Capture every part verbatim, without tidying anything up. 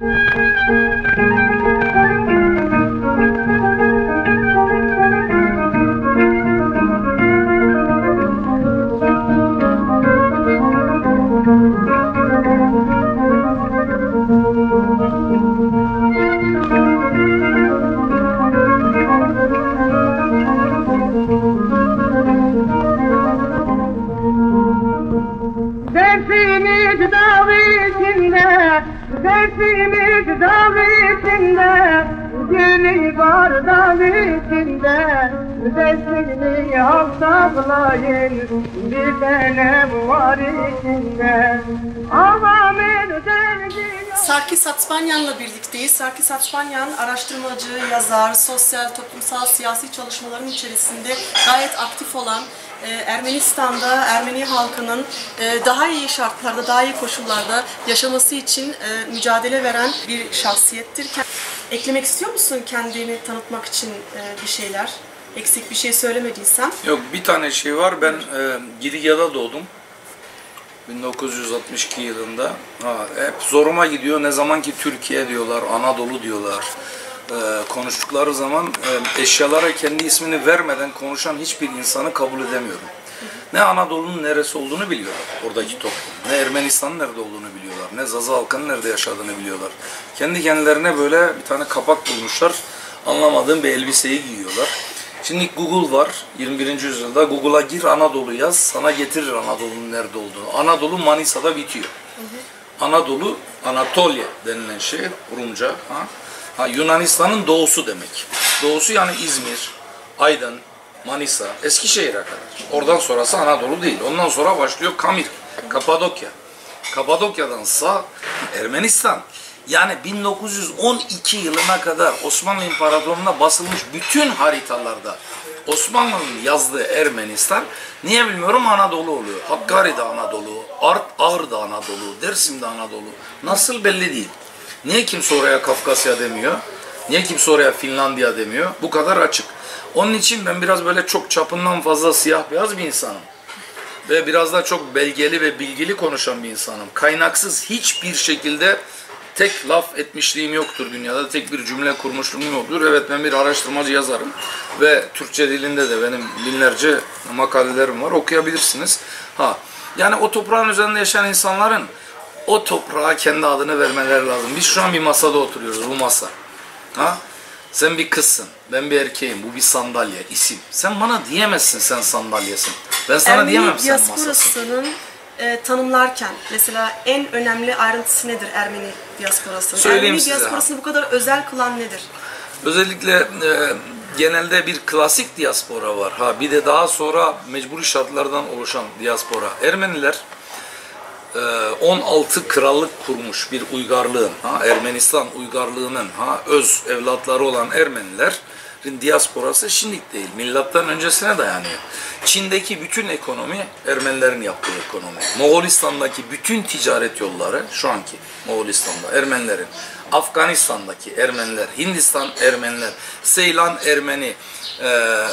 Dersimiz dağ içinde, dersimiz dağ içinde, gülü var dağ içinde, dersini haftalayın, bir tanem var içinde, avamın derdi. Sarkis Hatspanyan'la birlikteyiz. Sarkis Hatspanyan araştırmacı, yazar, sosyal, toplumsal, siyasi çalışmaların içerisinde gayet aktif olan, Ermenistan'da Ermeni halkının daha iyi şartlarda, daha iyi koşullarda yaşaması için mücadele veren bir şahsiyettir. Eklemek istiyor musun kendini tanıtmak için bir şeyler? Eksik bir şey söylemediysem. Yok, bir tane şey var. Ben e, Gireğa'da doğdum. bin dokuz yüz altmış iki yılında. Ha, hep zoruma gidiyor. Ne zaman ki Türkiye diyorlar, Anadolu diyorlar. Ee, konuştukları zaman e, eşyalara kendi ismini vermeden konuşan hiçbir insanı kabul edemiyorum. Ne Anadolu'nun neresi olduğunu biliyorlar oradaki toplum. Ne Ermenistan'ın nerede olduğunu biliyorlar. Ne Zaza halkının nerede yaşadığını biliyorlar. Kendi kendilerine böyle bir tane kapak bulmuşlar. Anlamadığım bir elbiseyi giyiyorlar. Şimdi Google var. yirmi birinci yüzyılda Google'a gir, Anadolu yaz. Sana getirir Anadolu'nun nerede olduğunu. Anadolu Manisa'da bitiyor. Hı hı. Anadolu, Anatolia denilen şey Rumca. Ha? Ha, Yunanistan'ın doğusu demek. Doğusu yani İzmir, Aydın, Manisa, Eskişehir'e kadar. Oradan sonrası Anadolu değil. Ondan sonra başlıyor Kamir, Kapadokya. Kapadokya'dansa Ermenistan. Yani bin dokuz yüz on iki yılına kadar Osmanlı İmparatorluğu'na basılmış bütün haritalarda Osmanlı'nın yazdığı Ermenistan, niye bilmiyorum, Anadolu oluyor. Hakkari'de Anadolu, Art Ağrı'da Anadolu, Dersim'de Anadolu. Nasıl belli değil. Niye kimse oraya Kafkasya demiyor? Niye kimse oraya Finlandiya demiyor? Bu kadar açık. Onun için ben biraz böyle çok çapından fazla siyah beyaz bir insanım. Ve biraz da çok belgeli ve bilgili konuşan bir insanım. Kaynaksız hiçbir şekilde tek laf etmişliğim yoktur dünyada. Tek bir cümle kurmuşluğum yoktur. Evet, ben bir araştırmacı yazarım. Ve Türkçe dilinde de benim binlerce makalelerim var. Okuyabilirsiniz. Ha, yani o toprağın üzerinde yaşayan insanların o toprağa kendi adını vermeleri lazım. Biz şu an bir masada oturuyoruz, bu masa. Ha? Sen bir kızsın, ben bir erkeğim, bu bir sandalye, isim. Sen bana diyemezsin sen sandalyesin. Ben sana Ermeni diyemem sen masasın. Ermeni diasporasının e, tanımlarken mesela en önemli ayrıntısı nedir Ermeni diasporasının? Söyleyeyim Ermeni size. diasporasını bu kadar özel kılan nedir? Özellikle e, genelde bir klasik diaspora var. Ha, bir de daha sonra mecburi şartlardan oluşan diaspora. Ermeniler on altı krallık kurmuş bir uygarlığın, ha, Ermenistan uygarlığının ha, öz evlatları olan Ermenilerin diasporası şimdilik değil, milattan öncesine dayanıyor. Çin'deki bütün ekonomi Ermenilerin yaptığı ekonomi. Moğolistan'daki bütün ticaret yolları, şu anki Moğolistan'da Ermenilerin, Afganistan'daki Ermeniler, Hindistan Ermeniler, Seylan Ermeni, e, e,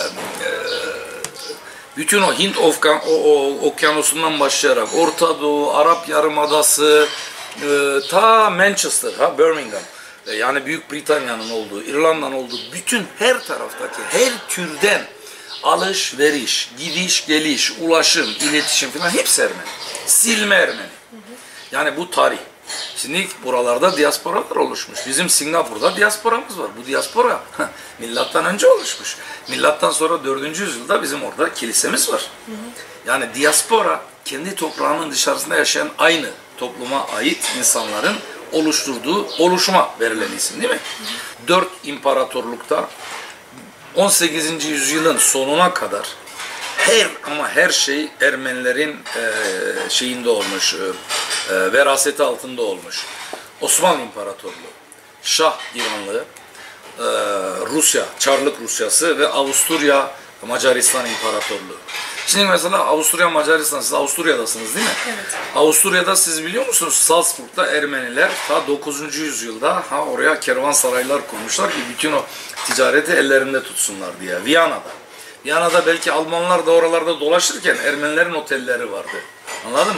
bütün o Hint Ofkan, o, o, okyanusundan başlayarak Orta Doğu, Arap Yarımadası, e, ta Manchester, ha, Birmingham, e, yani Büyük Britanya'nın olduğu, İrlanda'nın olduğu bütün her taraftaki her türden alışveriş, gidiş, geliş, ulaşım, iletişim falan hepsi Ermeni. Silme Ermeni. Yani bu tarih. Şimdi buralarda diasporalar oluşmuş. Bizim Singapur'da diasporamız var. Bu diaspora milattan önce oluşmuş. Milattan sonra dördüncü yüzyılda bizim orada kilisemiz var. Hı hı. Yani diaspora kendi toprağının dışarısında yaşayan aynı topluma ait insanların oluşturduğu oluşuma verilen isim değil mi? Hı hı. Dört imparatorlukta on sekizinci yüzyılın sonuna kadar her ama her şey Ermenilerin e, şeyinde olmuş, e, veraseti altında olmuş. Osmanlı İmparatorluğu, Şah İranlığı, e, Rusya, Çarlık Rusyası ve Avusturya Macaristan İmparatorluğu. Şimdi mesela Avusturya Macaristan, siz Avusturya'dasınız değil mi? Evet. Avusturya'da siz biliyor musunuz? Salzburg'da Ermeniler ta dokuzuncu yüzyılda ha oraya kervansaraylar kurmuşlar ki bütün o ticareti ellerinde tutsunlar diye. Viyana'da. Viyana'da belki Almanlar da oralarda dolaşırken Ermenilerin otelleri vardı. Anladın mı?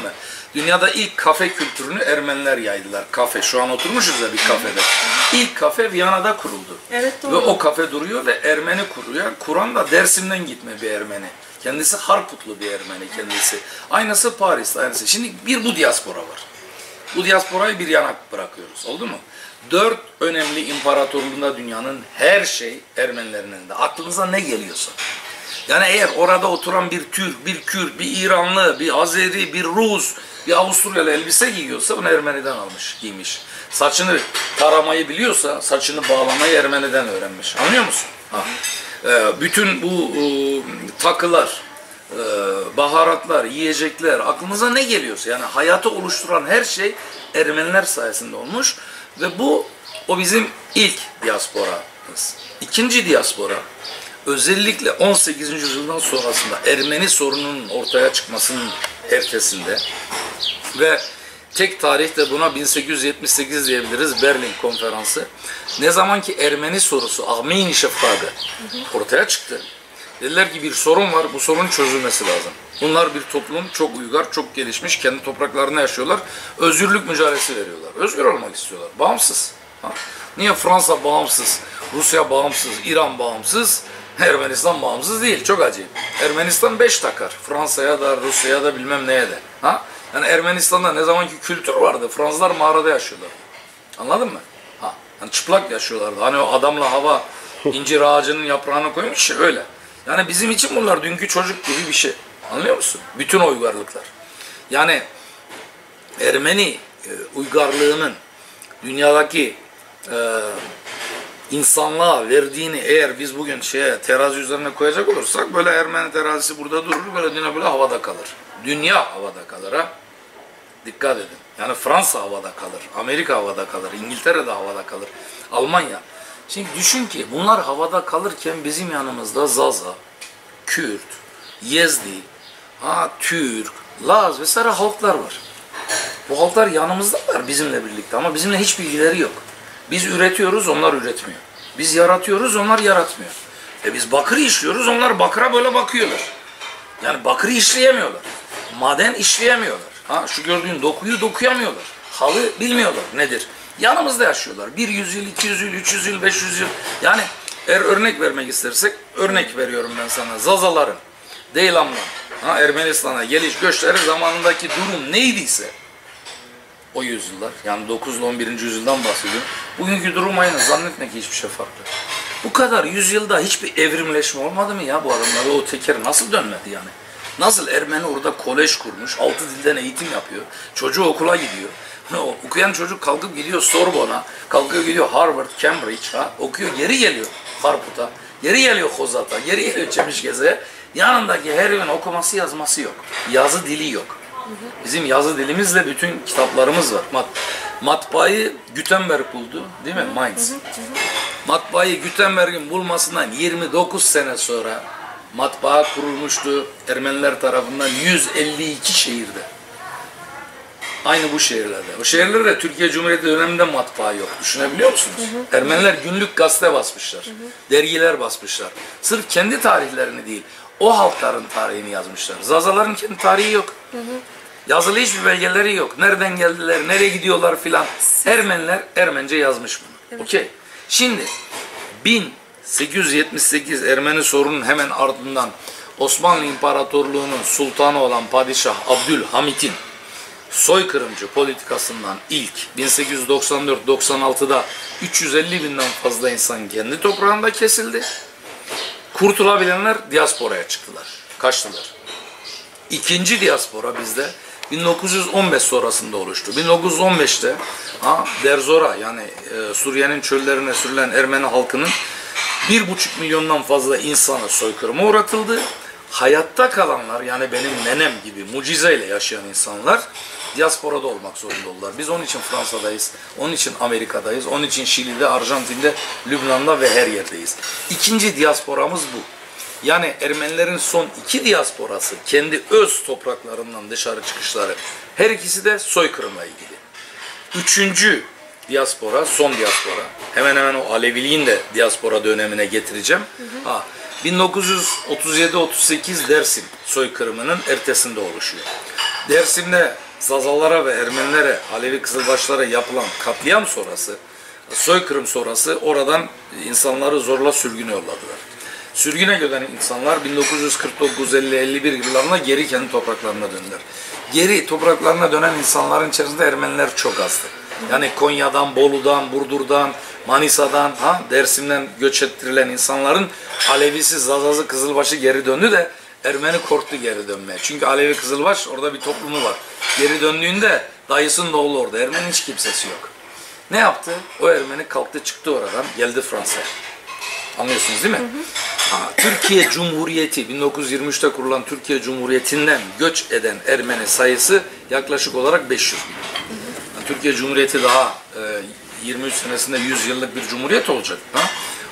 Dünyada ilk kafe kültürünü Ermeniler yaydılar. Kafe. Şu an oturmuşuz ya bir kafede. İlk kafe Viyana'da kuruldu. Evet, doğru. Ve o kafe duruyor ve Ermeni kuruyor. Kuran da Dersim'den gitme bir Ermeni. Kendisi Harputlu bir Ermeni kendisi. Aynısı Paris'te, aynısı. Şimdi bir bu diaspora var. Bu diasporayı bir yana bırakıyoruz. Oldu mu? Dört önemli imparatorluğunda dünyanın her şey Ermenilerin elinde. Aklınıza ne geliyorsa. Yani eğer orada oturan bir Türk, bir Kürt, bir İranlı, bir Azeri, bir Rus, bir Avusturyalı elbise giyiyorsa bunu Ermeni'den almış, giymiş. Saçını taramayı biliyorsa saçını bağlamayı Ermeni'den öğrenmiş. Anlıyor musun? Ha. Ee, bütün bu e, takılar, e, baharatlar, yiyecekler, aklınıza ne geliyorsa yani hayatı oluşturan her şey Ermeniler sayesinde olmuş ve bu o bizim ilk diasporamız. İkinci diaspora özellikle on sekizinci yüzyıldan sonrasında Ermeni sorununun ortaya çıkmasının ertesinde ve tek tarih de buna bin sekiz yüz yetmiş sekiz diyebiliriz, Berlin Konferansı. Ne zaman ki Ermeni sorusu, Armeni Şefkagı ortaya çıktı. Dediler ki bir sorun var, bu sorunun çözülmesi lazım. Bunlar bir toplum, çok uygar, çok gelişmiş, kendi topraklarında yaşıyorlar. Özgürlük mücadelesi veriyorlar. Özgür olmak istiyorlar, bağımsız. Ha? Niye Fransa bağımsız, Rusya bağımsız, İran bağımsız, Ermenistan bağımsız değil? Çok acayip. Ermenistan beş takar. Fransa'ya da, Rusya'ya da bilmem neye de. Ha? Yani Ermenistan'da ne zamanki kültür vardı, Fransızlar mağarada yaşıyorlardı. Anladın mı? Ha. Yani çıplak yaşıyorlardı. Hani o adamla hava incir ağacının yaprağını koymuş ya, öyle. Yani bizim için bunlar dünkü çocuk gibi bir şey. Anlıyor musun? Bütün o uygarlıklar. Yani Ermeni e, uygarlığının dünyadaki e, insanlığa verdiğini eğer biz bugün şeye terazi üzerine koyacak olursak böyle Ermeni terazisi burada durur, böyle dünya böyle havada kalır. Dünya havada kalır ha. Dikkat edin. Yani Fransa havada kalır, Amerika havada kalır, İngiltere de havada kalır, Almanya. Şimdi düşün ki bunlar havada kalırken bizim yanımızda Zaza, Kürt, Yezdi, ha, Türk, Laz vesaire halklar var. Bu halklar yanımızdalar bizimle birlikte ama bizimle hiç bilgileri yok. Biz üretiyoruz, onlar üretmiyor. Biz yaratıyoruz, onlar yaratmıyor. E biz bakır işliyoruz, onlar bakıra böyle bakıyorlar. Yani bakırı işleyemiyorlar. Maden işleyemiyorlar. Ha, şu gördüğün dokuyu dokuyamıyorlar. Halı bilmiyorlar nedir. Yanımızda yaşıyorlar. bir yüz yıl, iki yüz yıl, üç yüz yıl, beş yüz yıl. Yani eğer örnek vermek istersek, örnek veriyorum ben sana. Zazaların, Deylam'dan ha, Ermenistan'a geliş göçleri zamanındaki durum neydiyse o yüzyıllar, yani dokuz ile on birinci yüzyıldan bahsediyorum. Bugünkü durum aynı. Zannetme ki hiçbir şey farklı. Bu kadar yüzyılda hiçbir evrimleşme olmadı mı ya bu adamlarda? O teker nasıl dönmedi yani? Nasıl Ermeni orada kolej kurmuş, altı dilden eğitim yapıyor, çocuğu okula gidiyor. Okuyan çocuk kalkıp gidiyor Sorbon'a, kalkıyor gidiyor Harvard, Cambridge, ha? Okuyor, geri geliyor Harput'a, geri geliyor Kozat'a, geri geliyor Çemişgeze'ye. Yanındaki her gün okuması yazması yok, yazı dili yok. Bizim yazı dilimizle bütün kitaplarımız var. Mat matbaayı Gutenberg buldu, değil mi? Mainz. Matbaayı Gutenberg'in bulmasından yirmi dokuz sene sonra matbaa kurulmuştu Ermeniler tarafından yüz elli iki şehirde. Aynı bu şehirlerde. O şehirlerde Türkiye Cumhuriyeti döneminde matbaa yok. Düşünebiliyor musunuz? Hı hı. Ermeniler günlük gazete basmışlar. Hı hı. Dergiler basmışlar. Sırf kendi tarihlerini değil, o halkların tarihini yazmışlar. Zazaların kendi tarihi yok. Hı hı. Yazılı hiçbir belgeleri yok. Nereden geldiler, nereye gidiyorlar filan. Ermeniler Ermence yazmış bunu. Evet. Okey. Şimdi bin sekiz yüz yetmiş sekiz Ermeni sorunun hemen ardından Osmanlı İmparatorluğu'nun sultanı olan Padişah Abdülhamit'in soykırımcı politikasından ilk bin sekiz yüz doksan dört doksan altıda üç yüz elli binden fazla insan kendi toprağında kesildi. Kurtulabilenler diasporaya çıktılar, kaçtılar. İkinci diaspora bizde bin dokuz yüz on beş sonrasında oluştu. bin dokuz yüz on beşte ha, Derzora yani e, Suriye'nin çöllerine sürülen Ermeni halkının bir buçuk milyondan fazla insanı soykırıma uğratıldı. Hayatta kalanlar yani benim nenem gibi mucizeyle yaşayan insanlar diasporada olmak zorunda oldular. Biz onun için Fransa'dayız, onun için Amerika'dayız, onun için Şili'de, Arjantin'de, Lübnan'da ve her yerdeyiz. İkinci diasporamız bu. Yani Ermenilerin son iki diasporası kendi öz topraklarından dışarı çıkışları. Her ikisi de soykırımla ilgili. Üçüncü diaspora, son diaspora. Hemen hemen o Aleviliğin de diaspora dönemine getireceğim. Hı hı. Ha, bin dokuz yüz otuz yedi otuz sekiz Dersim soykırımının ertesinde oluşuyor. Dersim'de Zazalara ve Ermenilere, Alevi Kızılbaşlara yapılan katliam sonrası, soykırım sonrası oradan insanları zorla sürgüne yolladılar. Sürgüne gelen insanlar bin dokuz yüz kırk dokuz elli elli bir yıllarında geri kendi topraklarına döndüler. Geri topraklarına dönen insanların içerisinde Ermeniler çok azdı. Yani Konya'dan, Bolu'dan, Burdur'dan, Manisa'dan, ha, Dersim'den göç ettirilen insanların Alevisi, Zazası, Kızılbaşı geri döndü de Ermeni korktu geri dönmeye. Çünkü Alevi Kızılbaş orada bir toplumu var. Geri döndüğünde dayısının oğlu orada. Ermeni hiç kimsesi yok. Ne yaptı? O Ermeni kalktı çıktı oradan, geldi Fransa'ya. Anlıyorsunuz değil mi? Hı hı. Ha, Türkiye Cumhuriyeti, bin dokuz yüz yirmi üçte kurulan Türkiye Cumhuriyeti'nden göç eden Ermeni sayısı yaklaşık olarak beş yüz bin. Yani Türkiye Cumhuriyeti daha e, yirmi üç senesinde yüz yıllık bir cumhuriyet olacak. Ha?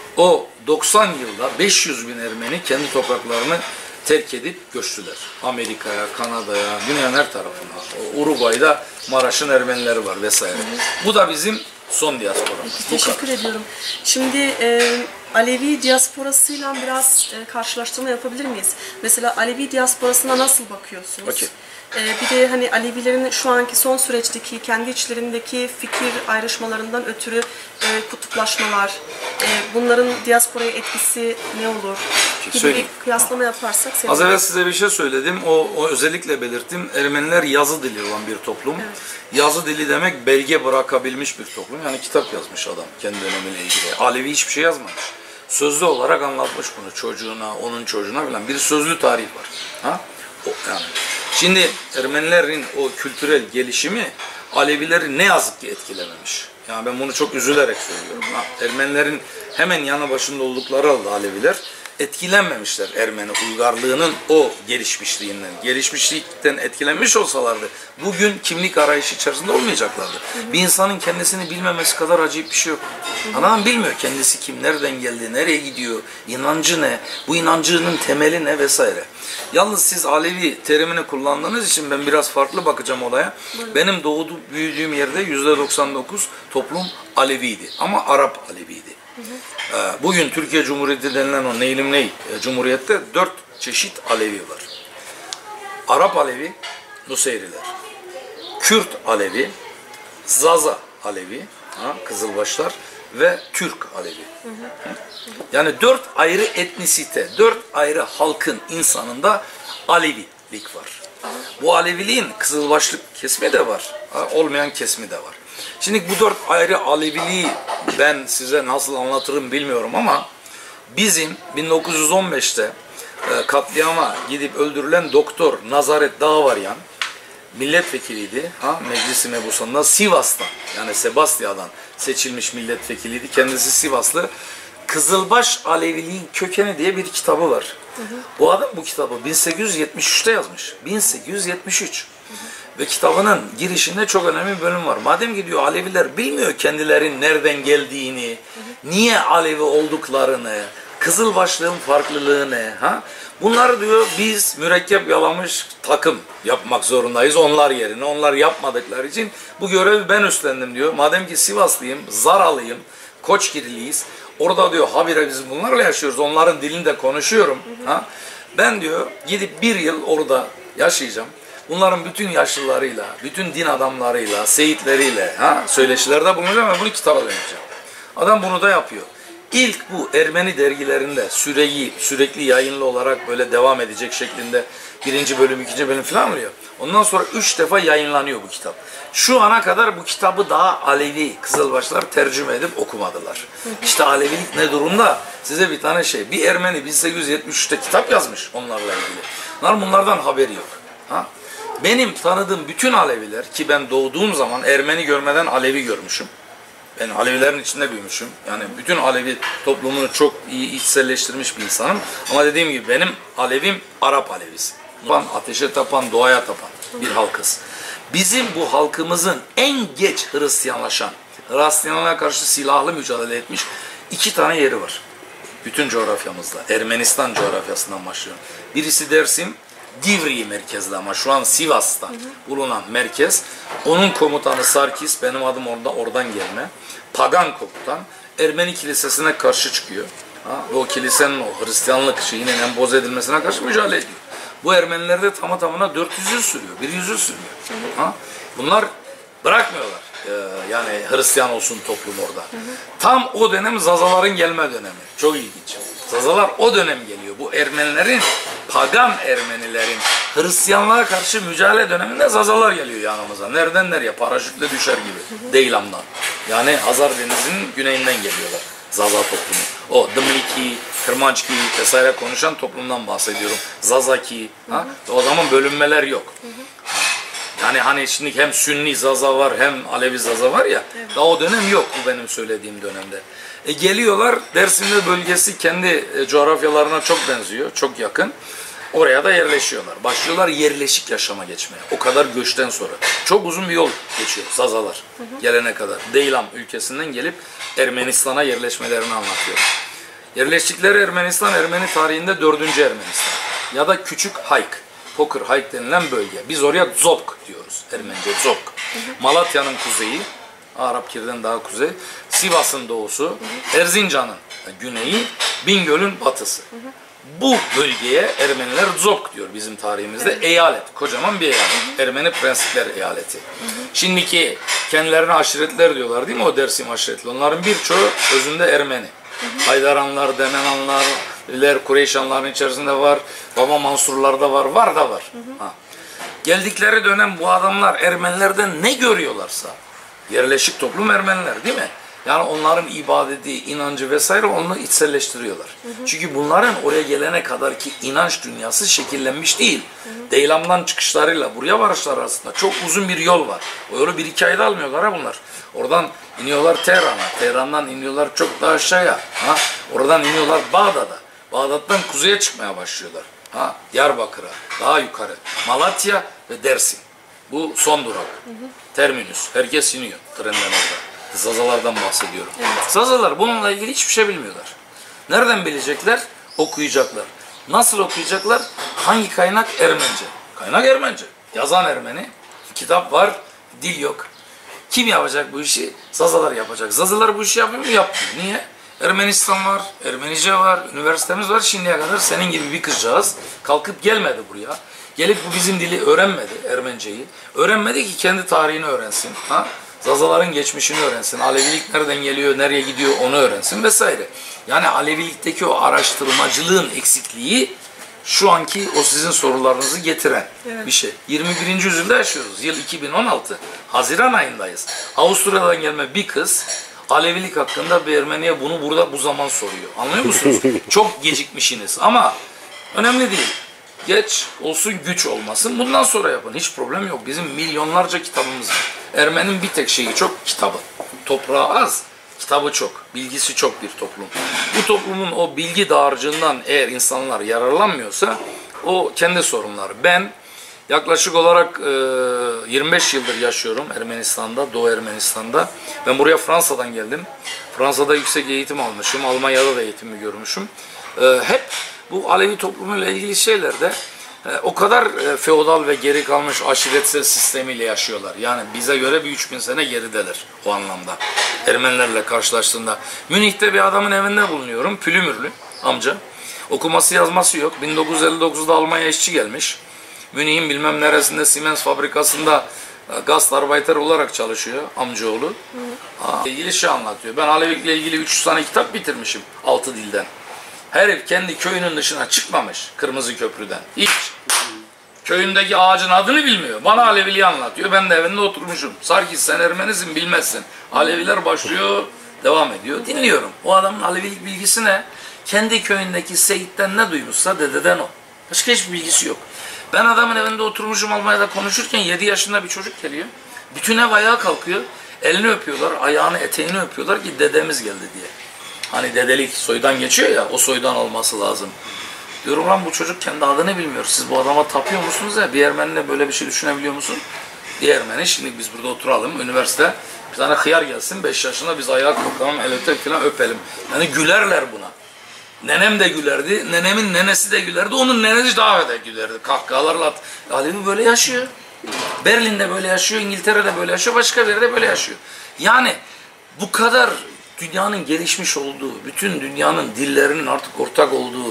O doksan yılda beş yüz bin Ermeni kendi topraklarını terk edip göçtüler. Amerika'ya, Kanada'ya, dünyanın her tarafına. Uruguay'da Maraş'ın Ermenileri var vesaire. Hı hı. Bu da bizim son diasporamız. Teşekkür ediyorum. Şimdi e, Alevi diasporasıyla biraz e, karşılaştırma yapabilir miyiz? Mesela Alevi diasporasına nasıl bakıyorsunuz? Okay. E, bir de hani Alevilerin şu anki son süreçteki kendi içlerindeki fikir ayrışmalarından ötürü e, kutuplaşmalar, e, bunların diasporaya etkisi ne olur? Gibi bir kıyaslama yaparsak sevinirim. Az evvel size bir şey söyledim. O, o özellikle belirttim. Ermeniler yazı dili olan bir toplum. Evet. Yazı dili demek belge bırakabilmiş bir toplum. Yani kitap yazmış adam kendi dönemiyle ilgili. Alevi hiçbir şey yazmamış. Sözlü olarak anlatmış bunu çocuğuna, onun çocuğuna falan. Bir sözlü tarih var. Ha? O, yani. Şimdi Ermenilerin o kültürel gelişimi Alevileri ne yazık ki etkilememiş. Yani ben bunu çok üzülerek söylüyorum. Ha? Ermenilerin hemen yanı başında oldukları halde Aleviler etkilenmemişler Ermeni uygarlığının o gelişmişliğinden. Gelişmişlikten etkilenmiş olsalardı bugün kimlik arayışı içerisinde olmayacaklardı. Hı hı. Bir insanın kendisini bilmemesi kadar acayip bir şey yok. Adam bilmiyor kendisi kim, nereden geldi, nereye gidiyor, inancı ne, bu inancının temeli ne vesaire. Yalnız siz Alevi terimini kullandığınız için ben biraz farklı bakacağım olaya. Hı. Benim doğduğum, büyüdüğüm yerde yüzde doksan dokuz toplum Aleviydi ama Arap Aleviydi. Hı hı. Bugün Türkiye Cumhuriyeti denilen o neylim ney Cumhuriyet'te dört çeşit Alevi var. Arap Alevi, Nuseyriler. Kürt Alevi, Zaza Alevi, ha, Kızılbaşlar ve Türk Alevi. Hı hı. Yani dört ayrı etnisite, dört ayrı halkın insanında Alevilik var. Hı hı. Bu Aleviliğin Kızılbaşlık kesimi de var, olmayan kesimi de var. Şimdi bu dört ayrı Aleviliği ben size nasıl anlatırım bilmiyorum ama bizim bin dokuz yüz on beşte katliama gidip öldürülen Doktor Nazaret Dağvaryan milletvekiliydi. Ha, Meclis-i Mebusan'da Sivas'tan yani Sebastia'dan seçilmiş milletvekiliydi. Kendisi Sivaslı. Kızılbaş Aleviliğin Kökeni diye bir kitabı var. Hı hı. Bu adam bu kitabı bin sekiz yüz yetmiş üçte yazmış. bin sekiz yüz yetmiş üç. Hı hı. Ve kitabının girişinde çok önemli bir bölüm var. Madem ki diyor Aleviler bilmiyor kendilerinin nereden geldiğini, hı hı. niye Alevi olduklarını, Kızılbaşlığın farklılığı ne? Ha? Bunları diyor biz mürekkep yalamış takım yapmak zorundayız onlar yerine. Onlar yapmadıkları için bu görevi ben üstlendim diyor. Madem ki Sivaslıyım, Zaralıyım, Koçgiriliyiz. Orada diyor habire biz bunlarla yaşıyoruz. Onların dilinde konuşuyorum. Hı hı. Ha? Ben diyor gidip bir yıl orada yaşayacağım. Bunların bütün yaşlılarıyla, bütün din adamlarıyla, seyitleriyle ha, söyleşilerde bulunacağım ve bunu kitaba döneceğim. Adam bunu da yapıyor. İlk bu Ermeni dergilerinde sürekli, sürekli yayınlı olarak böyle devam edecek şeklinde birinci bölüm, ikinci bölüm falan oluyor. Ondan sonra üç defa yayınlanıyor bu kitap. Şu ana kadar bu kitabı daha Alevi Kızılbaşlar tercüme edip okumadılar. İşte Alevilik ne durumda? Size bir tane şey, bir Ermeni bin sekiz yüz yetmiş üçte kitap yazmış onlarla ilgili. Bunlar bunlardan haberi yok. Ha? Benim tanıdığım bütün Aleviler ki ben doğduğum zaman Ermeni görmeden Alevi görmüşüm. Ben Alevilerin içinde büyümüşüm. Yani bütün Alevi toplumunu çok iyi içselleştirmiş bir insanım. Ama dediğim gibi benim Alevim Arap Alevisi. Ateşe tapan, doğaya tapan bir halkız. Bizim bu halkımızın en geç Hristiyanlaşan, Hristiyanlığa karşı silahlı mücadele etmiş iki tane yeri var. Bütün coğrafyamızda. Ermenistan coğrafyasından başlıyorum. Birisi Dersim, Divriği merkezli ama şu an Sivas'ta hı hı. bulunan merkez. Onun komutanı Sarkis, benim adım orada oradan gelme. Pagan komutan Ermeni kilisesine karşı çıkıyor. Ha? O kilisenin o Hristiyanlık şeyinin empoze edilmesine karşı mücadele ediyor. Bu Ermenilerde tamı tamına dört yüz yıl sürüyor, bir yüz yıl sürüyor. Ha? Bunlar bırakmıyorlar. Ee, yani Hristiyan olsun toplum orada. Tam o dönem Zazaların gelme dönemi. Çok ilginç. Zazalar o dönem geliyor. Bu Ermenilerin, pagan Ermenilerin Hristiyanlığa karşı mücadele döneminde Zazalar geliyor yanımıza. Nereden nereye? Paraşütle düşer gibi. Deylam'dan. Yani Hazar Denizi'nin güneyinden geliyorlar. Zaza toplumu. O Dımliki, Kırmançki vesaire konuşan toplumdan bahsediyorum. Zazaki. Ha? O zaman bölünmeler yok. Yani hani şimdi hem Sünni Zaza var hem Alevi Zaza var ya. Evet. Daha o dönem yok bu benim söylediğim dönemde. E geliyorlar, Dersim'de bölgesi kendi e, coğrafyalarına çok benziyor, çok yakın. Oraya da yerleşiyorlar. Başlıyorlar yerleşik yaşama geçmeye. O kadar göçten sonra. Çok uzun bir yol geçiyor Zazalar hı hı. gelene kadar. Deylam ülkesinden gelip Ermenistan'a yerleşmelerini anlatıyor. Yerleştikleri Ermenistan, Ermeni tarihinde dördüncü Ermenistan. Ya da Küçük Hayk. Poker Hayk denilen bölge. Biz oraya Zobk diyoruz. Ermenice Zobk. Malatya'nın kuzeyi, Arapkir'den daha kuzey. Sivas'ın doğusu, hı hı. Erzincan'ın güneyi, Bingöl'ün batısı. Hı hı. Bu bölgeye Ermeniler Zobk diyor bizim tarihimizde. Evet. Eyalet, kocaman bir eyalet. Hı hı. Ermeni prensipler eyaleti. Hı hı. Şimdiki kendilerine aşiretler diyorlar değil mi o Dersim aşiretli? Onların birçoğu özünde Ermeni. Hı hı. Haydaranlar, Demenanlar, Kureyşanların içerisinde var. Baba Mansurlar da var, var da var. Hı hı. Ha. Geldikleri dönem bu adamlar Ermenilerden ne görüyorlarsa, yerleşik toplum Ermeniler değil mi? Yani onların ibadeti, inancı vesaire onu içselleştiriyorlar. Hı hı. Çünkü bunların oraya gelene kadar ki inanç dünyası şekillenmiş değil. Hı hı. Deylamdan çıkışlarıyla buraya varışlar arasında çok uzun bir yol var. O yolu bir iki ayda almıyorlar ha bunlar. Oradan iniyorlar Tehran'a, Tehran'dan iniyorlar çok daha aşağıya. Ha? Oradan iniyorlar Bağdat'a. Bağdat'tan kuzeye çıkmaya başlıyorlar. Ha? Diyarbakır'a, daha yukarı. Malatya ve Dersim. Bu son durak. Hı hı. Terminüs. Herkes iniyor trenden orada. Zazalardan bahsediyorum. Evet. Zazalar bununla ilgili hiçbir şey bilmiyorlar. Nereden bilecekler? Okuyacaklar. Nasıl okuyacaklar? Hangi kaynak? Ermence. Kaynak Ermence. Yazan Ermeni. Kitap var, dil yok. Kim yapacak bu işi? Zazalar yapacak. Zazalar bu işi yapıyor mu? Yapmıyor. Niye? Ermenistan var, Ermenice var, üniversitemiz var. Şimdiye kadar senin gibi bir kızcağız kalkıp gelmedi buraya. Gelip bu bizim dili öğrenmedi, Ermenceyi. Öğrenmedi ki kendi tarihini öğrensin. Ha? Zazaların geçmişini öğrensin. Alevilik nereden geliyor, nereye gidiyor onu öğrensin vesaire. Yani Alevilikteki o araştırmacılığın eksikliği şu anki o sizin sorularınızı getiren evet. bir şey. yirmi birinci yüzyılda yaşıyoruz. Yıl iki bin on altı. Haziran ayındayız. Avusturya'dan gelme bir kız Alevilik hakkında bir Ermeniye bunu burada bu zaman soruyor. Anlıyor musunuz? Çok gecikmişsiniz ama önemli değil. Geç olsun güç olmasın. Bundan sonra yapın. Hiç problem yok. Bizim milyonlarca kitabımız var. Ermeni'nin bir tek şeyi çok kitabı. Toprağı az, kitabı çok. Bilgisi çok bir toplum. Bu toplumun o bilgi dağarcığından eğer insanlar yararlanmıyorsa o kendi sorunları. Ben yaklaşık olarak e, yirmi beş yıldır yaşıyorum Ermenistan'da, Doğu Ermenistan'da. Ben buraya Fransa'dan geldim. Fransa'da yüksek eğitim almışım. Almanya'da da eğitimi görmüşüm. E, hep bu Alevi toplumuyla ilgili şeylerde e, o kadar e, feodal ve geri kalmış aşiretsel sistemiyle yaşıyorlar. Yani bize göre bir üç bin sene gerideler o anlamda. Ermenilerle karşılaştığında. Münih'te bir adamın evinde bulunuyorum. Pülümürlü amca. Okuması yazması yok. bin dokuz yüz elli dokuzda Almanya işçi gelmiş. Münih'in bilmem neresinde Siemens fabrikasında e, gastarbeiter olarak çalışıyor amcaoğlu. Ha, ilgili şey anlatıyor. Ben Alevilikle ilgili üç yüz tane kitap bitirmişim altı dilden. Herif kendi köyünün dışına çıkmamış Kırmızı Köprü'den. Hiç. Köyündeki ağacın adını bilmiyor. Bana Aleviliği anlatıyor. Ben de evinde oturmuşum. Sarkis sen Ermenisin bilmezsin. Aleviler başlıyor, devam ediyor. Dinliyorum. O adamın Alevilik bilgisi ne? Kendi köyündeki Seyit'ten ne duymuşsa dededen o. Başka hiçbir bilgisi yok. Ben adamın evinde oturmuşum Almanya'da konuşurken yedi yaşında bir çocuk geliyor. Bütün ev ayağa kalkıyor. Elini öpüyorlar, ayağını, eteğini öpüyorlar ki dedemiz geldi diye. Hani dedelik soydan geçiyor ya, o soydan olması lazım. Diyorum lan bu çocuk kendi adını bilmiyor. Siz bu adama tapıyor musunuz ya? Bir Ermeni'yle böyle bir şey düşünebiliyor musun? Bir Ermeni, şimdi biz burada oturalım, üniversite. Bir tane hıyar gelsin, beş yaşında biz ayağa kalkalım, el ötek falan öpelim. Yani gülerler buna. Nenem de gülerdi, nenemin nenesi de gülerdi, onun nenesi daha da gülerdi. Kahkahalarla. Alevi böyle yaşıyor. Berlin'de böyle yaşıyor, İngiltere'de böyle yaşıyor, başka bir yerde böyle yaşıyor. Yani bu kadar dünyanın gelişmiş olduğu, bütün dünyanın dillerinin artık ortak olduğu,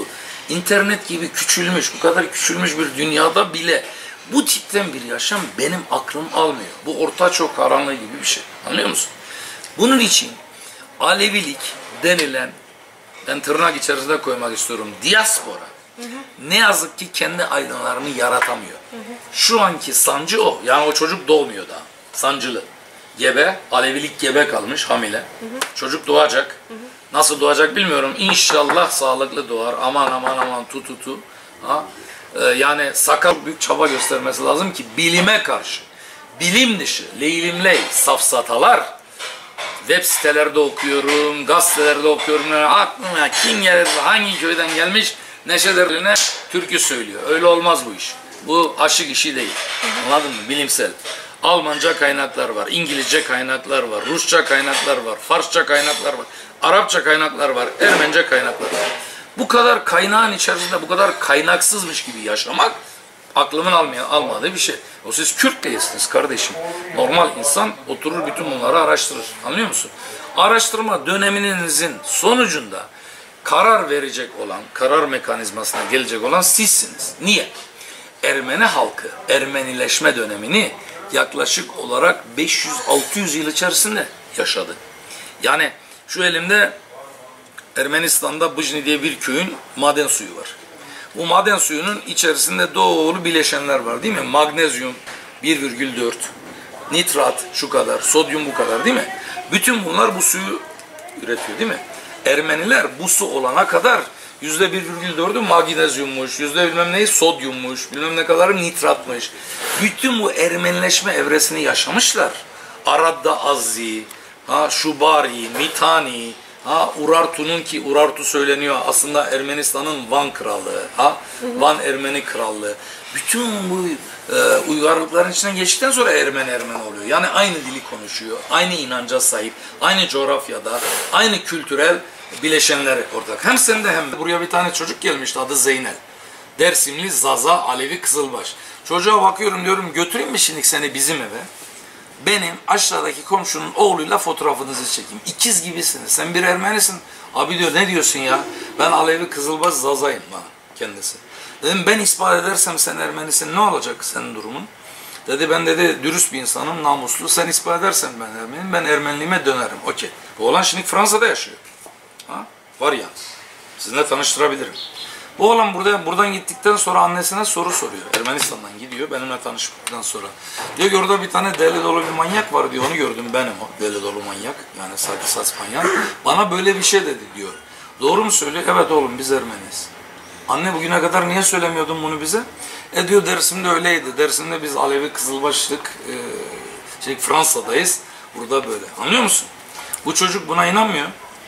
internet gibi küçülmüş, bu kadar küçülmüş bir dünyada bile bu tipten bir yaşam benim aklım almıyor. Bu orta çağ karanlığı gibi bir şey. Anlıyor musun? Bunun için Alevilik denilen, ben tırnak içerisinde koymak istiyorum, diaspora, hı hı, ne yazık ki kendi aydınlarını yaratamıyor. Hı hı. Şu anki sancı o. Yani o çocuk doğmuyor daha. Sancılı. Gebe, Alevilik gebe kalmış, hamile. Hı hı. Çocuk doğacak. Hı hı. Nasıl doğacak bilmiyorum. İnşallah sağlıklı doğar. Aman aman aman tu tu tu. Ha? Ee, yani sakal büyük çaba göstermesi lazım ki bilime karşı, bilim dışı, leylimley, safsatalar, web sitelerde okuyorum, gazetelerde okuyorum. Yani aklıma kim gelir, hangi köyden gelmiş, Neşet Ertaş'ına türkü söylüyor. Öyle olmaz bu iş. Bu aşık işi değil. Anladın mı? Bilimsel. Almanca kaynaklar var, İngilizce kaynaklar var, Rusça kaynaklar var, Farsça kaynaklar var, Arapça kaynaklar var, Ermence kaynaklar var. Bu kadar kaynağın içerisinde bu kadar kaynaksızmış gibi yaşamak aklımın almayan, almadığı bir şey. O siz Kürt değilsiniz kardeşim. Normal insan oturur bütün bunları araştırır. Anlıyor musun? Araştırma döneminizin sonucunda karar verecek olan, karar mekanizmasına gelecek olan sizsiniz. Niye? Ermeni halkı Ermenileşme dönemini yaklaşık olarak beş yüz altı yüz yıl içerisinde yaşadı. Yani şu elimde Ermenistan'da Bıjni diye bir köyün maden suyu var. Bu maden suyunun içerisinde doğulu bileşenler var değil mi? Magnezyum bir virgül dört, nitrat şu kadar, sodyum bu kadar değil mi? Bütün bunlar bu suyu üretiyor değil mi? Ermeniler bu su olana kadar yüzde bir virgül dördü magnezyummuş, yüzde bilmem neyi sodyummuş, bilmem ne kadarı nitratmış. Bütün bu Ermenileşme evresini yaşamışlar. Aradda Azzi, ha, Şubari, Mitani, ha, Urartu'nun ki Urartu söyleniyor aslında Ermenistan'ın Van Krallığı, ha, Van Ermeni Krallığı. Bütün bu e, uygarlıkların içinden geçtikten sonra Ermeni Ermeni oluyor. Yani aynı dili konuşuyor, aynı inanca sahip, aynı coğrafyada, aynı kültürel bileşenleri ortak. Hem sende hem de. Buraya bir tane çocuk gelmişti, adı Zeynel. Dersimli Zaza Alevi Kızılbaş. Çocuğa bakıyorum, diyorum götüreyim mi şimdi seni bizim eve? Benim aşağıdaki komşunun oğluyla fotoğrafınızı çekeyim. İkiz gibisiniz. Sen bir Ermenisin. Abi diyor, ne diyorsun ya? Ben Alevi Kızılbaş Zaza'yım bana kendisi. Dedim ben ispat edersem sen Ermenisin, ne olacak senin durumun? Dedi ben dedi dürüst bir insanım, namuslu. Sen ispat edersen ben Ermeniyim, ben Ermeniliğime dönerim. Okey. Bu oğlan şimdi Fransa'da yaşıyor. Ha? Var ya. Sizinle tanıştırabilirim. Bu oğlan burada, buradan gittikten sonra annesine soru soruyor. Ermenistan'dan gidiyor benimle tanıştıktan sonra. Diyor ki orada bir tane deli dolu bir manyak var diyor. Onu gördüm benim o deli dolu manyak. Yani Saki Satspanyan. Bana böyle bir şey dedi diyor. Doğru mu söylüyor? Evet oğlum biz Ermeniyiz. Anne bugüne kadar niye söylemiyordun bunu bize? E diyor Dersim'de öyleydi. Dersim'de biz Alevi Kızılbaşlık e, şey, Fransa'dayız. Burada böyle. Anlıyor musun? Bu çocuk buna inanmıyor.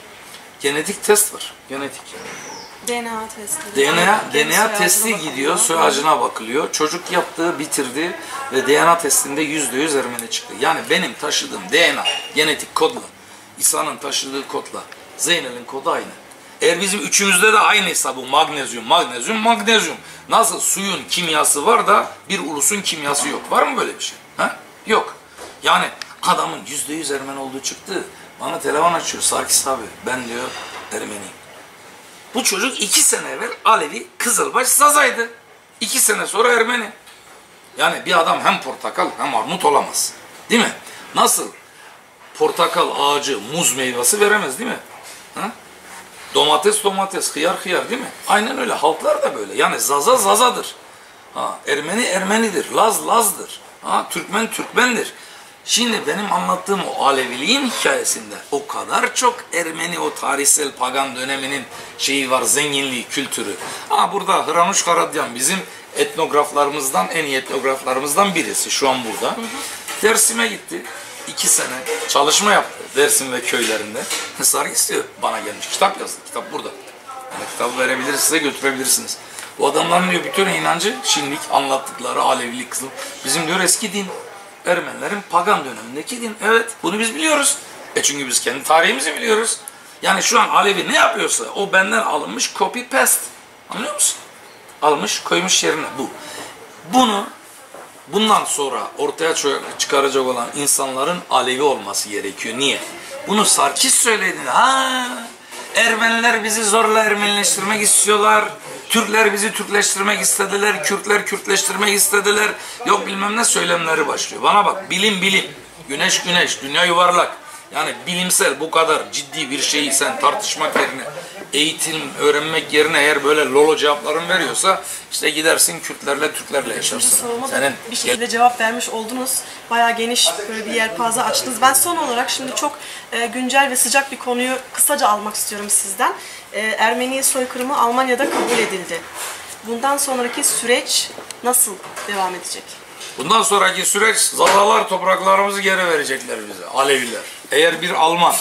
Genetik test var. Genetik. D N A testi. D N A, D N A testi gidiyor, soy ağacına bakılıyor. Çocuk yaptığı, bitirdi ve D N A testinde yüzde yüz Ermeni çıktı. Yani benim taşıdığım D N A, genetik kodla, İsa'nın taşıdığı kodla, Zeynel'in kodu aynı. Eğer bizim üçümüzde de aynıysa bu magnezyum, magnezyum, magnezyum. Nasıl suyun kimyası var da bir ulusun kimyası yok. Var mı böyle bir şey? Ha? Yok. Yani adamın yüzde yüz Ermeni olduğu çıktı. Bana telefon açıyor. Sarkis abi ben diyor Ermeniyim. Bu çocuk iki sene evvel Alevi Kızılbaş Zaza'ydı. İki sene sonra Ermeni. Yani bir adam hem portakal hem armut olamaz. Değil mi? Nasıl portakal ağacı muz meyvesi veremez değil mi? Ha? Domates domates, hıyar hıyar değil mi? Aynen öyle. Halklar da böyle. Yani Zaza Zazadır. Ha, Ermeni Ermenidir. Laz Laz'dır. Ha, Türkmen Türkmendir. Şimdi benim anlattığım o Aleviliğin hikayesinde o kadar çok Ermeni, o tarihsel pagan döneminin şeyi var, zenginliği, kültürü. Ha, burada Hranuş Karadyan bizim etnograflarımızdan, en iyi etnograflarımızdan birisi şu an burada. Dersim'e gitti. İki sene çalışma yaptı Dersim ve köylerinde. Sarı istiyor. Bana gelmiş. Kitap yazdı. Kitap burada. Yani kitabı verebiliriz, size götürebilirsiniz. Bu adamların diyor bütün inancı şimdilik anlattıkları Alevilik kızım. Bizim diyor eski din. Ermenilerin pagan dönemindeki din. Evet. Bunu biz biliyoruz. E çünkü biz kendi tarihimizi biliyoruz. Yani şu an Alevi ne yapıyorsa o benden alınmış copy paste. Anlıyor musun? Almış koymuş yerine bu. Bunu bundan sonra ortaya çıkaracak olan insanların Alevi olması gerekiyor. Niye? Bunu Sarkis söyledi. Ha, Ermeniler bizi zorla Ermenileştirmek istiyorlar. Türkler bizi Türkleştirmek istediler, Kürtler Kürtleştirmek istediler. Yok bilmem ne söylemleri başlıyor. Bana bak, bilim bilim, güneş güneş, dünya yuvarlak. Yani bilimsel bu kadar ciddi bir şeyi sen tartışmak yerine, eğitim öğrenmek yerine eğer böyle lolo cevapların veriyorsa işte gidersin Kürtlerle Türklerle yaşarsın. Soruma Senin bir şekilde cevap vermiş oldunuz. Bayağı geniş böyle bir yelpaze açtınız. Ben son olarak şimdi çok e, güncel ve sıcak bir konuyu kısaca almak istiyorum sizden. E, Ermeni soykırımı Almanya'da kabul edildi. Bundan sonraki süreç nasıl devam edecek? Bundan sonraki süreç Zazalar topraklarımızı geri verecekler bize, Aleviler. Eğer bir Alman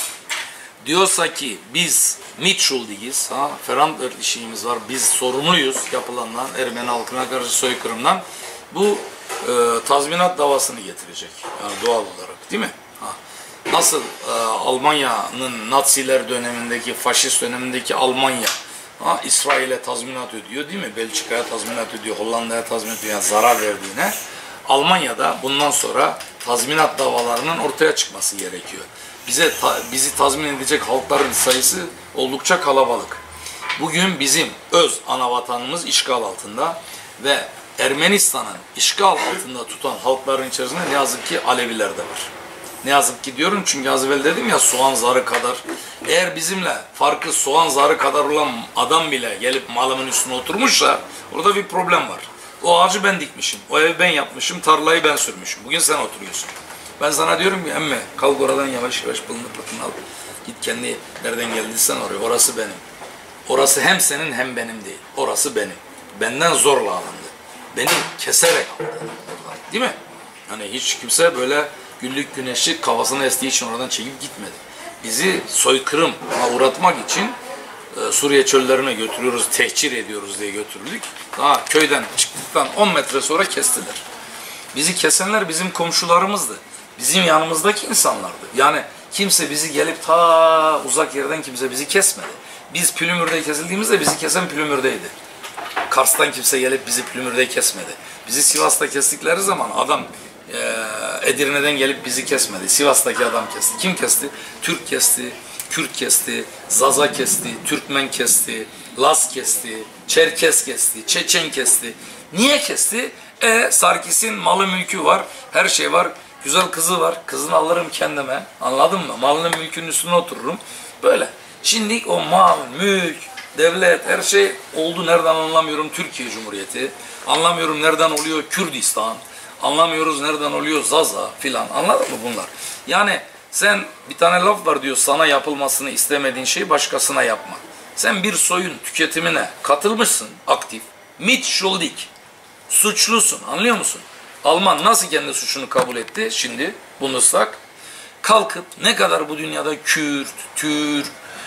diyorsa ki biz Mitschuldigiz, ha, Ferand işimiz var, biz sorumluyuz yapılandan, Ermeni halkına karşı soykırımdan, bu e, tazminat davasını getirecek. Yani doğal olarak, değil mi? Ha. Nasıl e, Almanya'nın Naziler dönemindeki, faşist dönemindeki Almanya ha, İsrail'e tazminat ödüyor, değil mi? Belçika'ya tazminat ödüyor, Hollanda'ya tazminat ödüyor, yani zarar verdiğine. Almanya'da bundan sonra tazminat davalarının ortaya çıkması gerekiyor. Bize ta, bizi tazmin edecek halkların sayısı oldukça kalabalık. Bugün bizim öz anavatanımız işgal altında ve Ermenistan'ın işgal altında tutan halkların içerisinde ne yazık ki Aleviler de var. Ne yazık ki diyorum çünkü az evvel dedim ya soğan zarı kadar. Eğer bizimle farkı soğan zarı kadar olan adam bile gelip malımın üstüne oturmuşsa orada bir problem var. O ağacı ben dikmişim, o evi ben yapmışım, tarlayı ben sürmüşüm. Bugün sen oturuyorsun. Ben sana diyorum ki emme kalk oradan yavaş yavaş pılını pırtını al. Git kendi nereden geldiysen oraya, orası benim. Orası hem senin hem benim değil. Orası benim. Benden zorla alındı. Beni keserek aldı. Değil mi? Yani hiç kimse böyle güllük güneşlik kafasına estiği için oradan çekip gitmedi. Bizi soykırıma uğratmak için e, Suriye çöllerine götürüyoruz, tehcir ediyoruz diye götürüldük. Daha köyden çıktıktan on metre sonra kestiler. Bizi kesenler bizim komşularımızdı. Bizim yanımızdaki insanlardı. Yani kimse bizi gelip ta uzak yerden kimse bizi kesmedi. Biz Pülümür'de kesildiğimizde bizi kesen Pülümür'deydi. Kars'tan kimse gelip bizi Pülümür'de kesmedi. Bizi Sivas'ta kestikleri zaman adam e, Edirne'den gelip bizi kesmedi. Sivas'taki adam kesti. Kim kesti? Türk kesti, Kürt kesti, Zaza kesti, Türkmen kesti, Laz kesti, Çerkes kesti, Çeçen kesti. Niye kesti? E Sarkis'in malı mülkü var, her şey var. Güzel kızı var, kızını alırım kendime. Anladın mı? Malının mülkünün üstüne otururum. Böyle. Şimdi o mal, mülk, devlet, her şey oldu. Nereden anlamıyorum? Türkiye Cumhuriyeti. Anlamıyorum nereden oluyor Kürdistan. Anlamıyoruz nereden oluyor Zaza filan. Anladın mı bunlar? Yani sen bir tane laf var diyor, sana yapılmasını istemediğin şeyi başkasına yapma. Sen bir soyun tüketimine katılmışsın aktif. Mitschuldig. Suçlusun. Anlıyor musun? Alman nasıl kendi suçunu kabul etti şimdi Bundestag? Kalkıp ne kadar bu dünyada Kürt, Türk,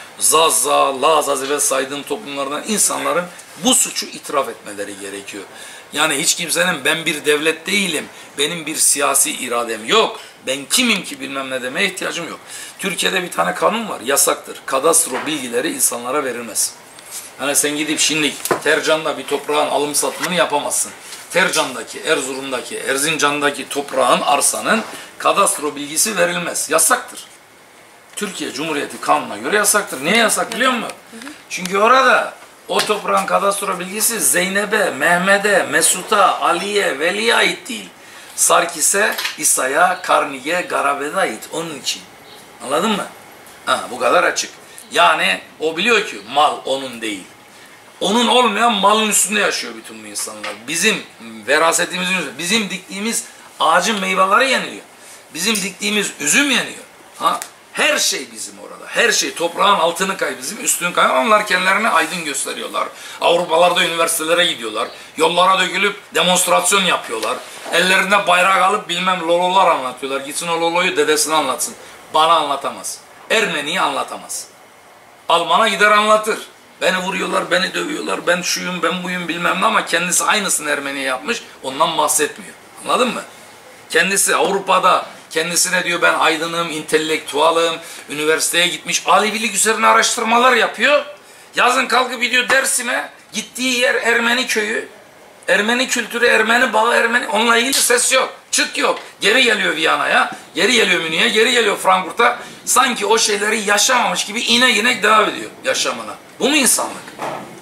Zaza, Laz, az evvel saydığım toplumlardan insanların bu suçu itiraf etmeleri gerekiyor. Yani hiç kimsenin ben bir devlet değilim, benim bir siyasi iradem yok, ben kimim ki bilmem ne demeye ihtiyacım yok. Türkiye'de bir tane kanun var, yasaktır. Kadastro bilgileri insanlara verilmez. Yani sen gidip şimdi Tercan'da bir toprağın alım satımını yapamazsın. Tercan'daki, Erzurum'daki, Erzincan'daki toprağın, arsanın kadastro bilgisi verilmez. Yasaktır. Türkiye Cumhuriyeti kanununa göre yasaktır. Niye yasak biliyor musun? Çünkü orada o toprağın kadastro bilgisi Zeynep'e, Mehmet'e, Mesut'a, Ali'ye, Veli'ye ait değil. Sarkis'e, İsa'ya, Karni'ye, Garabed'e ait. Onun için. Anladın mı? Ha, bu kadar açık. Yani o biliyor ki mal onun değil. Onun olmayan malın üstünde yaşıyor bütün bu insanlar. Bizim verasetimizin üstünde. Bizim diktiğimiz ağacın meyveleri yeniliyor. Bizim diktiğimiz üzüm yeniyor. Ha? Her şey bizim orada. Her şey toprağın altını kay bizim, üstünü kay. Onlar kendilerine aydın gösteriyorlar. Avrupalarda üniversitelere gidiyorlar. Yollara dökülüp demonstrasyon yapıyorlar. Ellerinde bayrak alıp bilmem lololar anlatıyorlar. Gitsin o loloyu dedesine anlatsın. Bana anlatamaz. Ermeni'yi anlatamaz. Alman'a gider anlatır. Beni vuruyorlar, beni dövüyorlar, ben şuyum, ben buyum bilmem ne ama kendisi aynısını Ermeni'ye yapmış, ondan bahsetmiyor. Anladın mı? Kendisi Avrupa'da, kendisine diyor ben aydınım, intelektüalım, üniversiteye gitmiş, Alevilik üzerine araştırmalar yapıyor. Yazın kalkıp gidiyor Dersim'e, gittiği yer Ermeni köyü, Ermeni kültürü, Ermeni bağı, Ermeni, onunla ilgili ses yok, çıt yok. Geri geliyor Viyana'ya, geri geliyor Münih'e, geri geliyor Frankfurt'a. Sanki o şeyleri yaşamamış gibi inek inek devam ediyor yaşamına. Bu mu insanlık?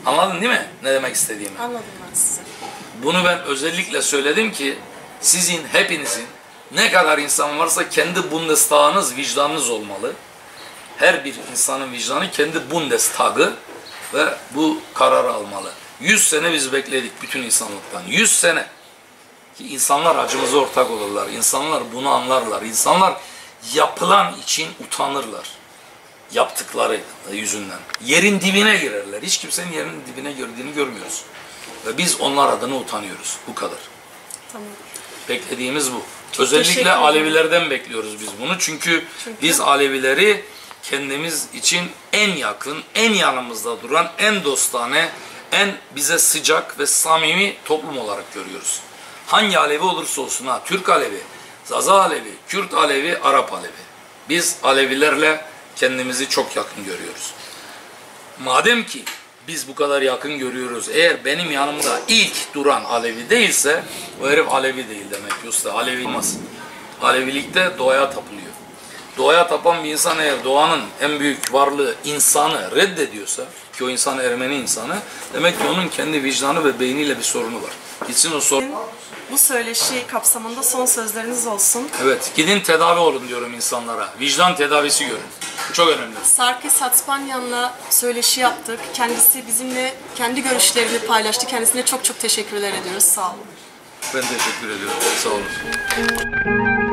Anladın değil mi ne demek istediğimi? Anladım ben sizi. Bunu ben özellikle söyledim ki sizin hepinizin ne kadar insan varsa kendi Bundestag'ınız, vicdanınız olmalı. Her bir insanın vicdanı kendi Bundestag'ı ve bu kararı almalı. yüz sene biz bekledik bütün insanlıktan. yüz sene. Ki insanlar acımıza ortak olurlar. İnsanlar bunu anlarlar. İnsanlar yapılan için utanırlar. Yaptıkları yüzünden. Yerin dibine girerler. Hiç kimsenin yerin dibine girdiğini görmüyoruz. Ve biz onlar adına utanıyoruz. Bu kadar. Tamam. Beklediğimiz bu. Çok teşekkür Özellikle ederim. Alevilerden bekliyoruz biz bunu. Çünkü, Çünkü- biz Alevileri kendimiz için en yakın, en yanımızda duran, en dostane, en bize sıcak ve samimi toplum olarak görüyoruz. Hangi Alevi olursa olsun ha, Türk Alevi, Zaza Alevi, Kürt Alevi, Arap Alevi. Biz Alevilerle kendimizi çok yakın görüyoruz. Madem ki biz bu kadar yakın görüyoruz, eğer benim yanımda ilk duran Alevi değilse, o herif Alevi değil demek ki usta. Alevi olmaz. Alevilikte doğaya tapılıyor. Doğaya tapan bir insan eğer doğanın en büyük varlığı insanı reddediyorsa, ki o insan Ermeni insanı, demek ki onun kendi vicdanı ve beyniyle bir sorunu var. Gitsin o sorun. Bu söyleşi kapsamında son sözleriniz olsun. Evet, gidin tedavi olun diyorum insanlara. Vicdan tedavisi görün. Çok önemli. Sarkis Hatspanyan'la söyleşi yaptık. Kendisi bizimle kendi görüşlerini paylaştı. Kendisine çok çok teşekkürler ediyoruz. Sağ olun. Ben teşekkür ediyorum. Sağ olun.